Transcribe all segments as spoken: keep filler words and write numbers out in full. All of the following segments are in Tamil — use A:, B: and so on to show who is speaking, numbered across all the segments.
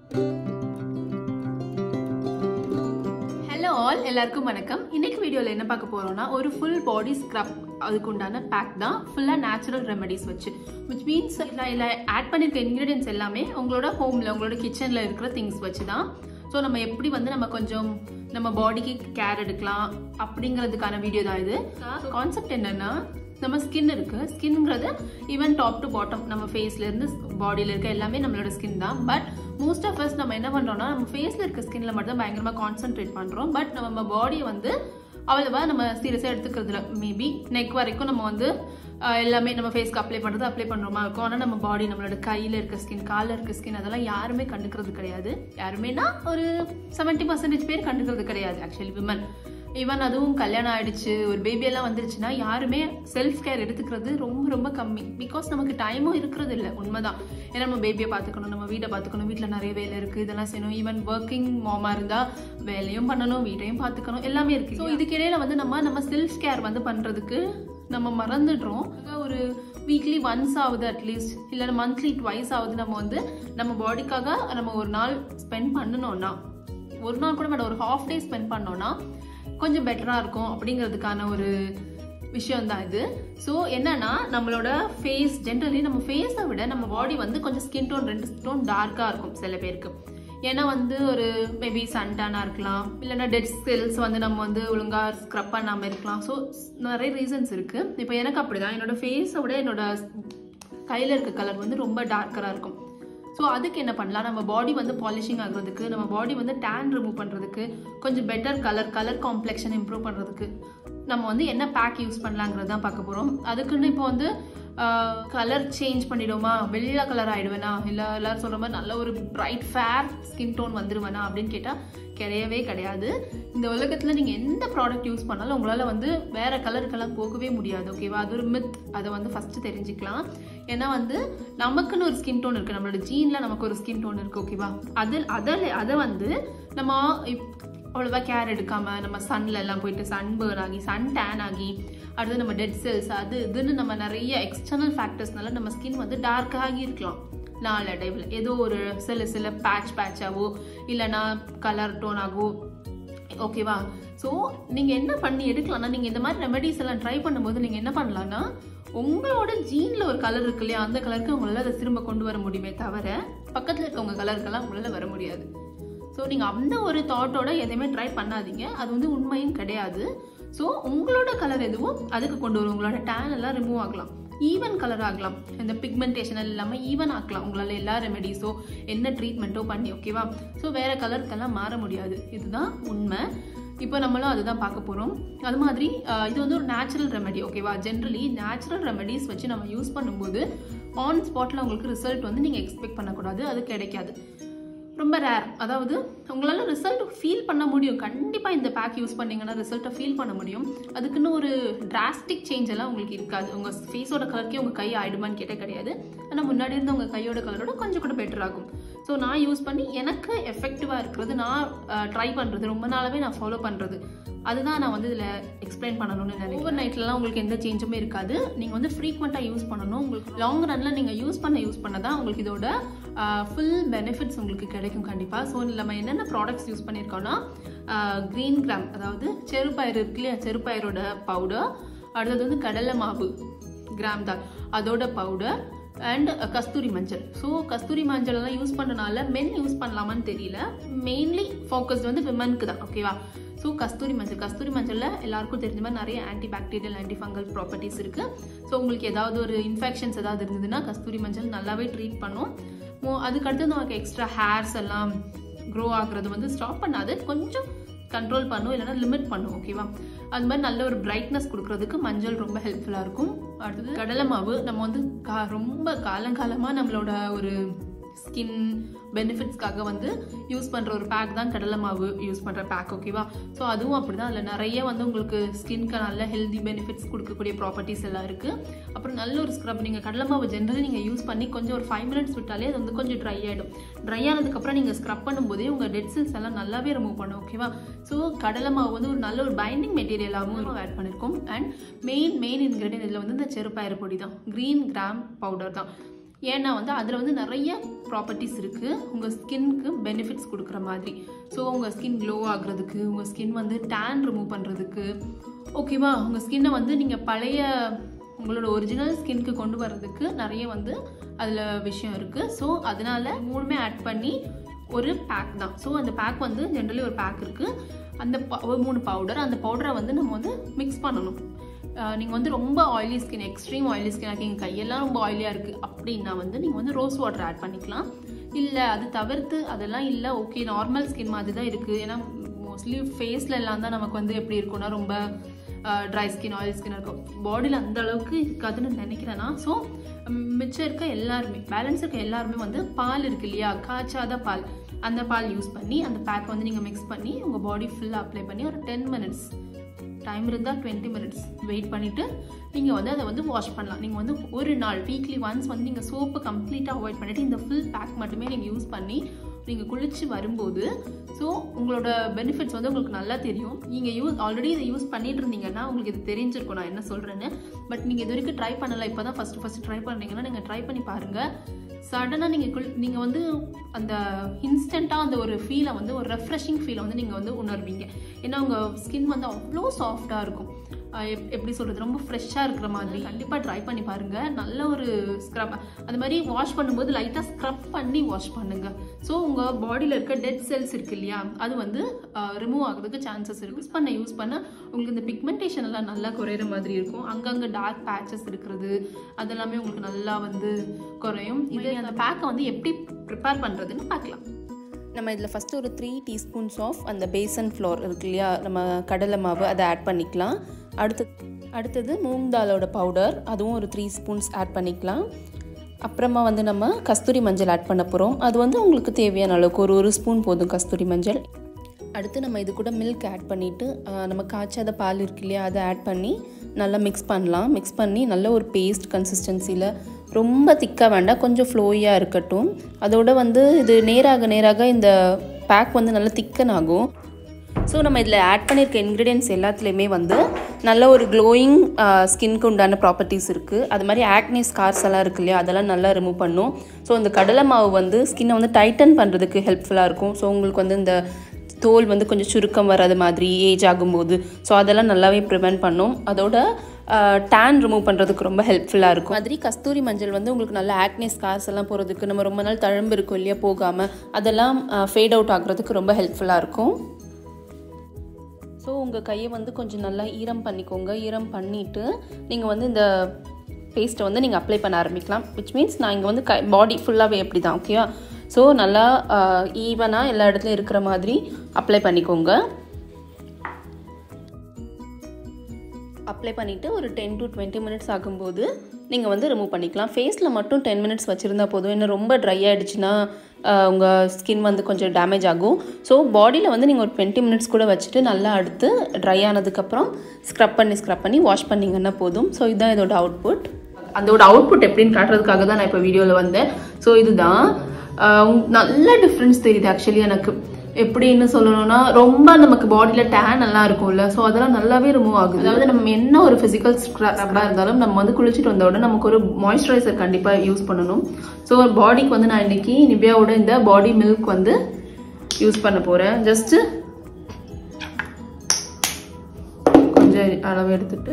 A: Hello all, எல்லாருக்கும் வணக்கம். இன்னைக்கு வீடியோல என்ன பார்க்க போறோம்னா ஒரு full body scrub அதுக்கு உண்டான பேக் தான் ஃபுல்லா நேச்சுரல் ரெமெடிஸ் வச்சு, which means இல்ல ஆட் பண்ணிருக்க இன்கிரிடியன்ட்ஸ் எல்லாமே உங்களோட ஹோம்ல உங்களோட கிச்சன்ல இருக்கிற திங்ஸ் வச்சு தான். ஸோ நம்ம எப்படி வந்து நம்ம கொஞ்சம் நம்ம பாடிக்கு கேர் எடுக்கலாம் அப்படிங்கிறதுக்கான வீடியோ தான் இது. கான்செப்ட் என்னன்னா, நம்ம ஸ்கின் இருக்கு, ஸ்கின்ங்கிறது ஈவன் டாப் டு பாட்டம் நம்ம ஃபேஸ்ல இருந்து பாடியில இருக்க எல்லாமே நம்மளோட ஸ்கின் தான். பட் மோஸ்ட் ஆஃப் அஸ் நம்ம என்ன பண்றோம்னா, நம்ம ஃபேஸ்ல இருக்க ஸ்கின்ல மட்டும் தான் பயங்கரமா கான்சென்ட்ரேட் பண்றோம். பட் நம்ம பாடியை வந்து அவ்வளவா நம்ம சீரியஸா எடுத்துக்கிறதுல மேபி நெக் வரைக்கும் நம்ம வந்து எல்லாமே நம்ம ஃபேஸ்க்கு அப்ளை பண்றது அப்ளை பண்றோமா இருக்கும். ஆனால் நம்ம பாடி, நம்மளோட கையில இருக்க ஸ்கின், காலில் இருக்க ஸ்கின் அதெல்லாம் யாருமே கண்டுக்கிறது கிடையாது. யாருமேனா ஒரு செவன்டி பர்சன்டேஜ் பேர் கண்டுக்கிறது கிடையாது ஆக்சுவலி விமன். ஈவன் அதுவும் கல்யாணம் ஆயிடுச்சு, ஒரு பேபி எல்லாம் வந்துருச்சுன்னா யாருமே செல்ஃப் கேர் எடுத்துக்கிறது ரொம்ப ரொம்ப கம்மி. பிகாஸ் நமக்கு டைமும் இருக்கிறது இல்லை, உண்மைதான். ஏன்னா நம்ம பேபியை பார்த்துக்கணும், நம்ம வீட்டை பார்த்துக்கணும், வீட்டில் நிறைய வேலை இருக்கு, இதெல்லாம் செய்யணும். ஈவன் ஒர்க்கிங் மாமா இருந்தா வேலையும் பண்ணணும், வீட்டையும் பார்த்துக்கணும், எல்லாமே இருக்கு. ஸோ இதுக்கிடையில வந்து நம்ம நம்ம செல்ஃப் கேர் வந்து பண்றதுக்கு நம்ம மறந்துடுறோம். ஒரு வீக்லி ஒன்ஸ் ஆகுது அட்லீஸ்ட், இல்லை மந்த்லி ட்வைஸ் ஆகுது நம்ம வந்து நம்ம பாடிக்காக நம்ம ஒரு நாள் ஸ்பெண்ட் பண்ணணும்னா, ஒரு நாள் கூட வேண்டாம், ஒரு ஹாஃப் டே ஸ்பெண்ட் பண்ணோம்னா கொஞ்சம் பெட்டரா இருக்கும் அப்படிங்கிறதுக்கான ஒரு விஷயம் தான் இது. ஸோ என்னன்னா, நம்மளோட ஃபேஸ் ஜென்ரலி நம்ம ஃபேஸை விட நம்ம பாடி வந்து கொஞ்சம் ஸ்கின் டோன் ரெண்டு டோன் டார்க்காக இருக்கும் சில பேருக்கு. ஏன்னா வந்து ஒரு மேபி சன்டானா இருக்கலாம், இல்லைன்னா டெட் செல்ஸ் வந்து நம்ம வந்து ஒழுங்கா ஸ்க்ரப் பண்ணாமல் இருக்கலாம். ஸோ நிறைய ரீசன்ஸ் இருக்கு. இப்போ எனக்கு அப்படிதான், என்னோட ஃபேஸை விட என்னோட கையில் இருக்க கலர் வந்து ரொம்ப டார்க்கராக இருக்கும். ஸோ அதுக்கு என்ன பண்ணலாம், நம்ம பாடி வந்து பாலிஷிங் ஆகுறதுக்கு, நம்ம பாடி வந்து டேன் ரிமூவ் பண்ணுறதுக்கு, கொஞ்சம் better colour colour complexion improve பண்ணுறதுக்கு நம்ம வந்து என்ன பேக் யூஸ் பண்ணலாங்கிறது தான் பார்க்க போகிறோம். அதுக்குன்னு இப்போ வந்து கலர் சேஞ்ச் பண்ணிடுவோமா, வெள்ளை கலர் ஆகிடுவேனா, இல்லை எல்லாரும் சொல்கிற மாதிரி நல்ல ஒரு பிரைட் ஃபேர் ஸ்கின் டோன் வந்துடுவேனா அப்படின்னு கேட்டால் கிடையவே கிடையாது. இந்த உலகத்தில் நீங்கள் எந்த ப்ராடக்ட் யூஸ் பண்ணாலும் உங்களால் வந்து வேறு கலருக்கெல்லாம் போகவே முடியாது. ஓகேவா, அது ஒரு மித். அதை வந்து ஃபஸ்ட்டு தெரிஞ்சுக்கலாம். ஏன்னா வந்து நமக்குன்னு ஒரு ஸ்கின் டோன் இருக்குது, நம்மளோட ஜீனில் நமக்கு ஒரு ஸ்கின் டோன் இருக்குது. ஓகேவா, அதில் அதில் அதை வந்து நம்ம அவ்வளோவா கேர் எடுக்காமல் நம்ம சன்ல எல்லாம் போயிட்டு சன் பேர்ன் ஆகி சன் டேன் ஆகி அடுத்து நம்ம டெட் செல்ஸ் அது இதுன்னு நம்ம நிறைய எக்ஸ்டர்னல் ஃபேக்டர்ஸ்னால நம்ம ஸ்கின் வந்து டார்க் ஆகி இருக்கலாம். நாளடைவில் ஏதோ ஒரு சில சில பேட்ச் பேட்சாவோ இல்லைன்னா கலர் டோன் ஆகவோ. ஓகேவா, ஸோ நீங்கள் என்ன பண்ணி எடுக்கலாம்னா, நீங்கள் இந்த மாதிரி ரெமெடிஸ் எல்லாம் ட்ரை பண்ணும்போது நீங்கள் என்ன பண்ணலாம்னா, உங்களோட ஜீனில் ஒரு கலர் இருக்கு இல்லையா, அந்த கலருக்கு உங்களால் அதை திரும்ப கொண்டு வர முடியுமே தவிர பக்கத்தில் இருக்கவங்க கலருக்கெல்லாம் உங்களால் வர முடியாது. ஸோ நீங்கள் அந்த ஒரு தாட்டோட எதையுமே ட்ரை பண்ணாதீங்க, அது வந்து உண்மையும் கிடையாது. ஸோ உங்களோட கலர் எதுவும் அதுக்கு கொண்டு வரும். உங்களோட டேன் எல்லாம் ரிமூவ் ஆகலாம், ஈவன் கலர் ஆகலாம், இந்த பிக்மெண்டேஷன் இல்லாமல் ஈவன் ஆக்கலாம் உங்களால் எல்லா ரெமெடிஸோ என்ன ட்ரீட்மெண்ட்டோ பண்ணி. ஓகேவா, ஸோ வேற கலருக்கெல்லாம் மாற முடியாது, இதுதான் உண்மை. இப்போ நம்மளும் அதுதான் பார்க்க போகிறோம். அது மாதிரி இது வந்து ஒரு நேச்சுரல் ரெமெடி. ஓகேவா, ஜென்ரலி நேச்சுரல் ரெமெடிஸ் வச்சு நம்ம யூஸ் பண்ணும்போது ஆன் ஸ்பாட்டில் உங்களுக்கு ரிசல்ட் வந்து நீங்கள் எக்ஸ்பெக்ட் பண்ணக்கூடாது, அது கிடைக்காது, ரொம்ப ரேர். அதாவது உங்களால் ரிசல்ட் ஃபீல் பண்ண முடியும், கண்டிப்பாக இந்த பேக் யூஸ் பண்ணிங்கன்னா ரிசல்ட்டை ஃபீல் பண்ண முடியும். அதுக்குன்னு ஒரு டிராஸ்டிக் சேஞ்ச் எல்லாம் உங்களுக்கு இருக்காது. உங்கள் ஃபேஸோட கலருக்கே உங்கள் கை ஆயிடுமான்னு கேட்டால் கிடையாது. ஆனால் முன்னாடி இருந்த உங்கள் கையோட கலரோட கொஞ்சம் கூட பெட்டர் ஆகும். ஸோ நான் யூஸ் பண்ணி எனக்கு எஃபெக்டிவாக இருக்கிறது, நான் ட்ரை பண்ணுறது, ரொம்ப நாளாகவே நான் ஃபாலோ பண்ணுறது, அதுதான் நான் வந்து இதில் எக்ஸ்பிளைன் பண்ணணும்னு நினைக்கிறேன். ஓவர் நைட்லலாம் உங்களுக்கு எந்த சேஞ்சுமே இருக்காது. நீங்கள் வந்து ஃப்ரீக்வெண்ட்டாக யூஸ் பண்ணணும். உங்களுக்கு லாங் ரன்னில் நீங்கள் யூஸ் பண்ண யூஸ் பண்ண தான் உங்களுக்கு இதோட ஃபுல் பெனிஃபிட்ஸ் உங்களுக்கு கிடைக்கும் கண்டிப்பாக. ஸோ நம்ம என்னென்ன ப்ராடக்ட்ஸ் யூஸ் பண்ணியிருக்கோன்னா, க்ரீன் கிராம் அதாவது செருப்பயிறு இருக்கு இல்லையா, செருப்பயிரோட பவுடர், அடுத்தது வந்து கடலை மாவு கிராம் தான் அதோட பவுடர், அண்ட் கஸ்தூரி மஞ்சள். ஸோ கஸ்தூரி மஞ்சள் எல்லாம் யூஸ் பண்ணனால மென் யூஸ் பண்ணலாமான்னு தெரியல, மெயின்லி ஃபோக்கஸ்ட் வந்து விமனுக்கு தான். ஓகேவா, ஸோ கஸ்தூரி மஞ்சள் கஸ்தூரி மஞ்சளில் எல்லாருக்கும் தெரிஞ்ச மாதிரி நிறைய antibacterial antifungal properties இருக்குது. ஸோ உங்களுக்கு ஏதாவது ஒரு இன்ஃபெக்ஷன்ஸ் ஏதாவது இருந்ததுன்னா கஸ்தூரி மஞ்சள் நல்லாவே ட்ரீட் பண்ணும். அதுக்கடுத்து நமக்கு எக்ஸ்ட்ரா ஹேர்ஸ் எல்லாம் க்ரோ ஆகுறது வந்து ஸ்டாப் பண்ணாது, கொஞ்சம் கண்ட்ரோல் பண்ணும், இல்லைன்னா லிமிட் பண்ணும். ஓகேவா, அது மாதிரி நல்ல ஒரு பிரைட்னஸ் கொடுக்கறதுக்கு மஞ்சள் ரொம்ப ஹெல்ப்ஃபுல்லாக இருக்கும். அடுத்தது கடலை மாவு. நம்ம வந்து கா ரொம்ப காலங்காலமாக நம்மளோட ஒரு ஸ்கின் பெனிஃபிட்ஸ்க்காக வந்து யூஸ் பண்ணுற ஒரு பேக் தான் கடலை மாவு யூஸ் பண்ணுற பேக். ஓகேவா, ஸோ அதுவும் அப்படி தான். அதில் நிறைய வந்து உங்களுக்கு ஸ்கின்க்கு நல்ல ஹெல்தி பெனிஃபிட்ஸ் கொடுக்கக்கூடிய ப்ராப்பர்ட்டிஸ் எல்லாம் இருக்குது. அப்புறம் நல்ல ஒரு ஸ்க்ரப். நீங்கள் கடலை மாவு ஜென்ரலி நீங்கள் யூஸ் பண்ணி கொஞ்சம் ஒரு ஃபைவ் மினிட்ஸ் விட்டாலே அது வந்து கொஞ்சம் ட்ரை ஆகிடும். ட்ரை ஆனதுக்கப்புறம் நீங்கள் ஸ்க்ரப் பண்ணும்போதே உங்கள் டெட் செல்ஸ் எல்லாம் நல்லாவே ரிமூவ் பண்ணும். ஓகேவா, ஸோ கடலை மாவு வந்து ஒரு நல்ல ஒரு பைண்டிங் மெட்டீரியலாகவும் ஆட் பண்ணியிருக்கோம். அண்ட் மெயின் மெயின் இன்க்ரீடியன்ட் இதில் வந்து இந்த செருப்பயிறு பொடி தான், க்ரீன் கிராம் பவுடர் தான். ஏன்னா வந்து அதில் வந்து நிறைய ப்ராப்பர்ட்டிஸ் இருக்குது உங்கள் ஸ்கின்க்கு பெனிஃபிட்ஸ் கொடுக்குற மாதிரி. ஸோ உங்கள் ஸ்கின் க்ளோ ஆகுறதுக்கு, உங்கள் ஸ்கின் வந்து டேன் ரிமூவ் பண்ணுறதுக்கு, ஓகேவா, உங்கள் ஸ்கின்னை வந்து நீங்கள் பழைய உங்களோட ஒரிஜினல் ஸ்கின்க்கு கொண்டு வர்றதுக்கு நிறைய வந்து அதில் விஷயம் இருக்குது. ஸோ அதனால் மூணுமே ஆட் பண்ணி ஒரு பேக் தான். ஸோ அந்த பேக் வந்து ஜென்ரலி ஒரு பேக் இருக்குது, அந்த ஒரு மூணு பவுடர், அந்த பவுடரை வந்து நம்ம வந்து மிக்ஸ் பண்ணணும். நீங்கள் வந்து ரொம்ப oily skin, extreme oily skin ஆக்கி எங்கள் கையெல்லாம் ரொம்ப ஆயிலியாக இருக்குது அப்படின்னா வந்து நீங்கள் வந்து ரோஸ் வாட்டர் ஆட் பண்ணிக்கலாம். இல்லை அது தவிர்த்து அதெல்லாம் இல்லை, ஓகே நார்மல் ஸ்கின் மாதிரி தான் இருக்குது, ஏன்னா மோஸ்ட்லி ஃபேஸில் எல்லாம் தான் நமக்கு வந்து எப்படி இருக்குன்னா ரொம்ப ட்ரை ஸ்கின் ஆயில் ஸ்கின் இருக்கும், பாடியில் அந்த அளவுக்கு இருக்காதுன்னு நினைக்கிறேன்னா. ஸோ மிச்சம் இருக்க எல்லாருமே, பேலன்ஸ் இருக்க எல்லாருமே வந்து பால் இருக்கு இல்லையா, காய்ச்சாத பால், அந்த பால் யூஸ் பண்ணி அந்த பேக் வந்து நீங்கள் மிக்ஸ் பண்ணி உங்கள் பாடி ஃபுல்லாக அப்ளை பண்ணி ஒரு டென் மினிட்ஸ் டைம் இருந்தால் டுவெண்ட்டி மினிட்ஸ் வெயிட் பண்ணிவிட்டு நீங்கள் வந்து அதை வந்து வாஷ் பண்ணலாம். நீங்கள் வந்து ஒரு நாள் வீக்லி ஒன்ஸ் வந்து நீங்கள் சோப்பு கம்ப்ளீட்டாக அவாய்ட் பண்ணிவிட்டு இந்த ஃபுல் பேக் மட்டுமே நீங்கள் யூஸ் பண்ணி நீங்கள் குளிச்சு வரும்போது ஸோ உங்களோட பெனிஃபிட்ஸ் வந்து உங்களுக்கு நல்லா தெரியும். நீங்கள் யூஸ் ஆல்ரெடி இதை யூஸ் பண்ணிட்டு இருந்தீங்கன்னா உங்களுக்கு இது தெரிஞ்சிருக்கும் நான் என்ன சொல்கிறேன்னு. பட் நீங்கள் இது வரைக்கும் ட்ரை பண்ணலை, இப்போ தான் ஃபஸ்ட்டு ஃபஸ்ட்டு ட்ரை பண்ணுறீங்கன்னா நீங்கள் ட்ரை பண்ணி பாருங்கள். சடனாக நீங்கள் குள் நீங்கள் வந்து அந்த இன்ஸ்டண்ட்டாக அந்த ஒரு ஃபீலை வந்து ஒரு ரெஃப்ரெஷிங் ஃபீலை வந்து நீங்கள் வந்து உணர்வீங்க. ஏன்னா உங்கள் ஸ்கின் வந்து அவ்வளோ சாஃப்டாக இருக்கும், எப்படி சொல்கிறது, ரொம்ப ஃப்ரெஷ்ஷாக இருக்கிற மாதிரி. கண்டிப்பாக ட்ரை பண்ணி பாருங்கள். நல்ல ஒரு ஸ்க்ரப், அது மாதிரி வாஷ் பண்ணும்போது லைட்டாக ஸ்க்ரப் பண்ணி வாஷ் பண்ணுங்கள். ஸோ உங்கள் பாடியில் இருக்க டெட் செல்ஸ் இருக்கு இல்லையா, அது வந்து ரிமூவ் ஆகிறதுக்கு சான்சஸ் இருக்குது. யூஸ் பண்ண யூஸ் பண்ண உங்களுக்கு இந்த பிக்மெண்டேஷன் எல்லாம் நல்லா குறையிற மாதிரி இருக்கும். அங்கங்கே டார்க் பேச்சஸ் இருக்கிறது அதெல்லாமே உங்களுக்கு நல்லா வந்து குறையும். இது அந்த பேக்கை வந்து எப்படி ப்ரிப்பேர் பண்ணுறதுன்னு பார்க்கலாம்.
B: நம்ம இதில் ஃபஸ்ட்டு ஒரு த்ரீ டீஸ்பூன்ஸ் ஆஃப் அந்த பேசன் ஃப்ளோர் இருக்கு இல்லையா, நம்ம கடலை மாவு, அதை ஆட் பண்ணிக்கலாம். அடுத்து அடுத்தது மூங் தாலோட பவுடர், அதுவும் ஒரு த்ரீ ஸ்பூன்ஸ் ஆட் பண்ணிக்கலாம். அப்புறமா வந்து நம்ம கஸ்தூரி மஞ்சள் ஆட் பண்ண போகிறோம். அது வந்து உங்களுக்கு தேவையான அளவுக்கு ஒரு ஒரு ஸ்பூன் போதும் கஸ்தூரி மஞ்சள். அடுத்து நம்ம இது கூட மில்க் ஆட் பண்ணிவிட்டு நம்ம காய்ச்சாத பால் இருக்கு இல்லையா, அதை ஆட் பண்ணி நல்லா மிக்ஸ் பண்ணலாம். மிக்ஸ் பண்ணி நல்ல ஒரு பேஸ்ட் கன்சிஸ்டன்சியில், ரொம்ப திக்காக வேண்டாம், கொஞ்சம் ஃப்ளோயாக இருக்கட்டும். அதோட வந்து இது நேராக நேராக இந்த பேக் வந்து நல்லா திக்கன் ஆகும். ஸோ நம்ம இதில் ஆட் பண்ணியிருக்க இன்க்ரீடியன்ட்ஸ் எல்லாத்துலேயுமே வந்து நல்ல ஒரு க்ளோயிங் ஸ்கின்க்கு உண்டான ப்ராப்பர்ட்டிஸ் இருக்குது. அது மாதிரி ஆக்னி ஸ்கார்ஸ் எல்லாம் இருக்கு இல்லையா, அதெல்லாம் நல்லா ரிமூவ் பண்ணும். ஸோ இந்த கடலை மாவு வந்து ஸ்கின்னை வந்து டைட்டன் பண்ணுறதுக்கு ஹெல்ப்ஃபுல்லாக இருக்கும். ஸோ உங்களுக்கு வந்து இந்த தோல் வந்து கொஞ்சம் சுருக்கம் வராது மாதிரி ஏஜ் ஆகும்போது, ஸோ அதெல்லாம் நல்லாவே ப்ரிவென்ட் பண்ணும். அதோட டேன் ரிமூவ் பண்ணுறதுக்கு ரொம்ப ஹெல்ப்ஃபுல்லாக இருக்கும். மாதிரி கஸ்தூரி மஞ்சள் வந்து உங்களுக்கு நல்ல ஆக்னி ஸ்கார்ஸ் எல்லாம் போகிறதுக்கு, நம்ம ரொம்ப நாள் தழும்பு இருக்கும் இல்லையா போகாமல், அதெல்லாம் ஃபேட் அவுட் ஆகுறதுக்கு ரொம்ப ஹெல்ப்ஃபுல்லாக இருக்கும். ஸோ உங்கள் கையை வந்து கொஞ்சம் நல்லா ஈரம் பண்ணிக்கோங்க. ஈரம் பண்ணிவிட்டு நீங்கள் வந்து இந்த பேஸ்ட்டை வந்து நீங்கள் அப்ளை பண்ண ஆரம்பிக்கலாம். விச் மீன்ஸ் நான் இங்கே வந்து கை பாடி ஃபுல்லாகவே எப்படி தான், ஓகேவா. ஸோ நல்லா ஈவனாக எல்லா இடத்துலையும் இருக்கிற மாதிரி அப்ளை பண்ணிக்கோங்க. அப்ளை பண்ணிவிட்டு ஒரு டென் டு டுவெண்ட்டி மினிட்ஸ் ஆகும்போது நீங்கள் வந்து ரிமூவ் பண்ணிக்கலாம். ஃபேஸில் மட்டும் டென் மினிட்ஸ் வச்சுருந்தா போதும். இன்னும் ரொம்ப ட்ரை ஆகிடுச்சுன்னா உங்கள் ஸ்கின் வந்து கொஞ்சம் டேமேஜ் ஆகும். ஸோ பாடியில் வந்து நீங்கள் ஒரு டுவெண்ட்டி மினிட்ஸ் கூட வச்சுட்டு நல்லா அடுத்து ட்ரை ஆனதுக்கப்புறம் ஸ்க்ரப் பண்ணி ஸ்க்ரப் பண்ணி வாஷ் பண்ணிங்கன்னா போதும். ஸோ இதுதான் இதோட அவுட்புட்.
A: அதோட அவுட்புட் எப்படின்னு காட்டுறதுக்காக தான் நான் இப்போ வீடியோவில் வந்தேன். ஸோ இதுதான் நல்ல டிஃப்ரென்ஸ் தெரியுது ஆக்சுவலி எனக்கு. எப்படின்னு சொல்லணும்னா ரொம்ப நமக்கு பாடியில் டேன் எல்லாம் இருக்கும்ல, ஸோ அதெல்லாம் நல்லாவே ரிமூவ் ஆகுது. அதாவது நம்ம என்ன ஒரு ஃபிசிக்கல் ஸ்க்ரப்பாக இருந்தாலும் நம்ம வந்து குளிச்சுட்டு வந்த உடனே நமக்கு ஒரு மாய்ஸ்சரைசர் கண்டிப்பாக யூஸ் பண்ணணும். ஸோ பாடிக்கு வந்து நான் இன்னைக்கு நிவ்யாவோட இந்த பாடி மில்க் வந்து யூஸ் பண்ண போகிறேன். ஜஸ்ட்டு கொஞ்சம் அளவு எடுத்துட்டு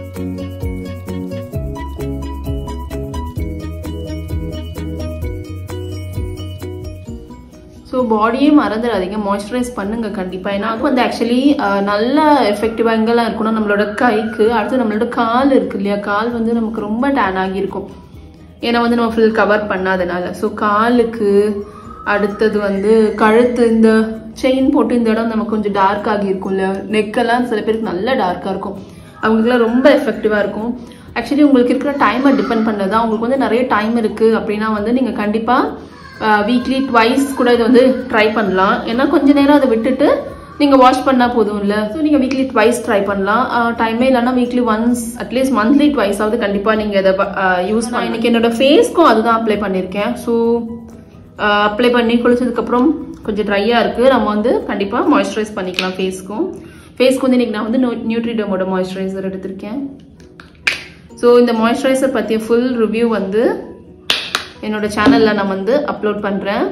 A: ஸோ பாடியே மறந்துடாதீங்க, மாய்ஸ்சரைஸ் பண்ணுங்க கண்டிப்பாக. ஏன்னா அது வந்து ஆக்சுவலி நல்ல எஃபெக்டிவாக எங்கெல்லாம் இருக்குன்னா நம்மளோட கைக்கு, அடுத்து நம்மளோட கால் இருக்கு இல்லையா, கால் வந்து நமக்கு ரொம்ப டேன் ஆகியிருக்கும் ஏன்னா வந்து நம்ம ஃபுல் கவர் பண்ணாதனால. ஸோ காலுக்கு, அடுத்தது வந்து கழுத்து, இந்த செயின் போட்டு இந்த இடம் நமக்கு கொஞ்சம் டார்க் ஆகியிருக்கும்ல, நெக்கெல்லாம் சில பேருக்கு நல்ல டார்க்காக இருக்கும், அவங்களுக்குலாம் ரொம்ப எஃபெக்டிவாக இருக்கும். ஆக்சுவலி உங்களுக்கு இருக்கிற டைமை டிபெண்ட் பண்ணது தான். உங்களுக்கு வந்து நிறைய டைம் இருக்குது அப்படின்னா வந்து நீங்கள் கண்டிப்பாக வீக்லி ட்வைஸ் கூட இதை வந்து ட்ரை பண்ணலாம். ஏன்னா கொஞ்ச நேரம் அதை விட்டுட்டு நீங்கள் வாஷ் பண்ணால் போதும் இல்லை. ஸோ நீங்கள் வீக்லி ட்வைஸ் ட்ரை பண்ணலாம். டைமே இல்லைன்னா weekly once at least monthly twice ஆகுது கண்டிப்பாக நீங்கள் இதை யூஸ் பண்ணலாம். இன்னைக்கு என்னோட ஃபேஸ்க்கும் அதுதான் அப்ளை பண்ணியிருக்கேன். ஸோ அப்ளை பண்ணி குளிச்சதுக்கப்புறம் கொஞ்சம் ட்ரையாக இருக்குது, நம்ம வந்து கண்டிப்பாக மாய்ஸ்சரைஸ் பண்ணிக்கலாம் ஃபேஸ்க்கும். ஃபேஸ்க்கு வந்து இன்னைக்கு நான் வந்து நியூட்ரிடமோட மாய்ஸ்சரைசர் எடுத்திருக்கேன். ஸோ இந்த மாய்ஸ்சரைசர் பற்றிய ஃபுல் ரிவ்யூ வந்து என்னோட சேனல்ல நான் வந்து அப்லோட் பண்றேன்.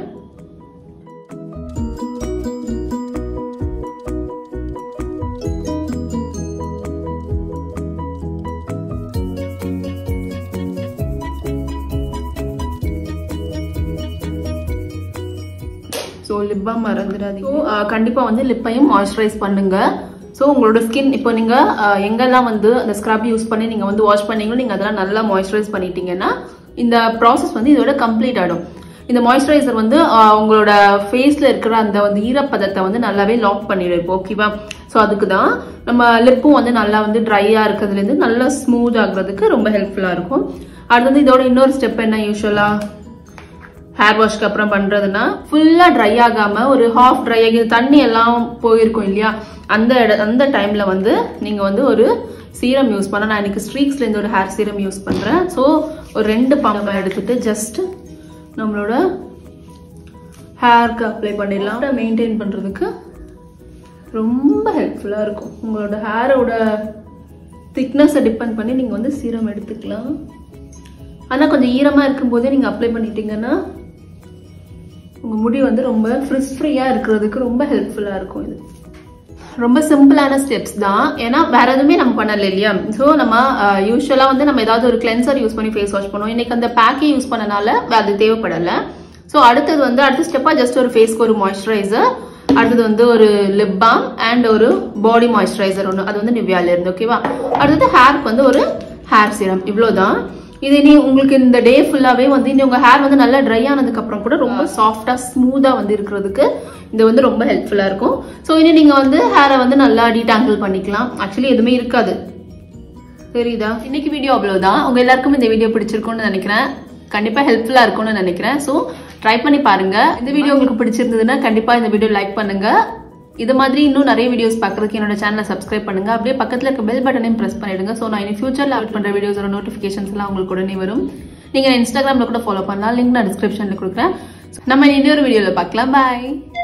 A: ஸோ லிப் பாம் மறந்துடாதீங்க. ஸோ கண்டிப்பாக வந்து லிப்பையும் மாய்ஸ்சரைஸ் பண்ணுங்க. ஸோ உங்களோட ஸ்கின் இப்போ நீங்கள் எங்கெல்லாம் வந்து அந்த ஸ்க்ரப் யூஸ் பண்ணி நீங்கள் வந்து வாஷ் பண்ணீங்களோ நீங்கள் அதெல்லாம் நல்லா மாய்ஸ்சரைஸ் பண்ணிட்டீங்கன்னா இந்த ப்ராசஸ் வந்து இதோட கம்ப்ளீட் ஆகிடும். இந்த மாய்ஸ்சரைசர் வந்து உங்களோட ஃபேஸில் இருக்கிற அந்த வந்து ஈரப்பதத்தை வந்து நல்லாவே லாக் பண்ணிடும். ஓகேவா? ஸோ அதுக்கு தான் நம்ம லிப்பும் வந்து நல்லா வந்து ட்ரையாக இருக்கிறதுலேருந்து நல்லா ஸ்மூத் ஆகுறதுக்கு ரொம்ப ஹெல்ப்ஃபுல்லாக இருக்கும். அடுத்தது இதோட இன்னொரு ஸ்டெப் என்ன, யூஸ்வலாக ஹேர் வாஷ்க்கு அப்புறம் பண்றதுன்னா ஃபுல்லா ட்ரை ஆகாம ஒரு ஹாஃப் ட்ரை ஆகி தண்ணி எல்லாம் போயிருக்கும் இல்லையா, அந்த அந்த டைம்ல வந்து நீங்க வந்து ஒரு சீரம் யூஸ் பண்ண. நான் இன்னைக்கு ஸ்ட்ரீக்ஸ்ல இருந்து ஒரு ஹேர் சீரம் யூஸ் பண்றேன். ஸோ ஒரு ரெண்டு பம்ப் எடுத்துட்டு ஜஸ்ட் நம்மளோட ஹேருக்கு அப்ளை பண்ணிடலாம். மெயின்டைன் பண்றதுக்கு ரொம்ப ஹெல்ப்ஃபுல்லா இருக்கும். உங்களோட ஹேரோட திக்னஸை டிபெண்ட் பண்ணி நீங்க வந்து சீரம் எடுத்துக்கலாம். ஆனா கொஞ்சம் ஈரமா இருக்கும் போதே நீங்க அப்ளை பண்ணிட்டீங்கன்னா உங்க முடி வந்து ரொம்ப ஃப்ரிஸ் ஃப்ரீயா இருக்கிறதுக்கு ரொம்ப ஹெல்ப்ஃபுல்லா இருக்கும். இது ரொம்ப சிம்பிளான ஸ்டெப்ஸ் தான், ஏன்னா வேற எதுவுமே நம்ம பண்ணல இல்லையா. ஸோ நம்ம யூஸ்வலா வந்து நம்ம ஏதாவது ஒரு கிளென்சர் யூஸ் பண்ணி ஃபேஸ் வாஷ் பண்ணுவோம். இன்னைக்கு அந்த பேக்கே யூஸ் பண்ணனால அது தேவைப்படலை. ஸோ அடுத்தது வந்து அடுத்த ஸ்டெப்பா ஜஸ்ட் ஒரு ஃபேஸ்க்கு ஒரு மாய்ஸ்சரைசர், அடுத்தது வந்து ஒரு லிப் பாம் அண்ட் ஒரு பாடி மாய்ஸ்சரைசர் ஒன்று, அது வந்து நிவ்யால இருந்து. ஓகேவா? அடுத்தது ஹேருக்கு வந்து ஒரு ஹேர் சீரம். இவ்வளோதான். இது நீ உங்களுக்கு இந்த டே ஃபுல்லாவே வந்து இனி உங்க ஹேர் வந்து நல்லா ட்ரை ஆனதுக்கு அப்புறம் கூட ரொம்ப சாஃப்டா ஸ்மூதா வந்து இருக்கிறதுக்கு இது வந்து ரொம்ப ஹெல்ப்ஃபுல்லா இருக்கும். ஸோ இனி நீங்க வந்து ஹேரை வந்து நல்லா டீடாங்கிள் பண்ணிக்கலாம். ஆக்சுவலி எதுவுமே இருக்காது, தெரியுதா? இன்னைக்கு வீடியோ அவ்வளவுதான். உங்க எல்லாருக்கும் இந்த வீடியோ பிடிச்சிருக்கும்னு நினைக்கிறேன். கண்டிப்பா ஹெல்ப்ஃபுல்லா இருக்கும்னு நினைக்கிறேன். ஸோ ட்ரை பண்ணி பாருங்க. இந்த வீடியோ உங்களுக்கு பிடிச்சிருந்ததுன்னா கண்டிப்பா இந்த வீடியோ லைக் பண்ணுங்க. இது மாதிரி இன்னும் நிறைய வீடியோஸ் பார்க்கறதுக்கு என்னோட சேனலை சப்ஸ்கிரைப் பண்ணுங்க. அப்படியே பக்கத்துல இருக்க பெல் பட்டனையும் பிரஸ் பண்ணிடுங்க. ஸோ நான் இனி ஃபியூச்சர்ல அப்லோட் பண்ற வீடியோஸோட நோட்டிஃபிகேஷன்ஸ் எல்லாம் உங்களுக்கு உடனே வரும். நீங்க இன்ஸ்டாகிராம்ல கூட ஃபாலோ பண்ணலாம். லிங்க் நான் டிஸ்கிரிப்ஷன்ல கொடுக்குறேன். நம்ம இன்னொரு வீடியோல பார்க்கலாம். பாய்.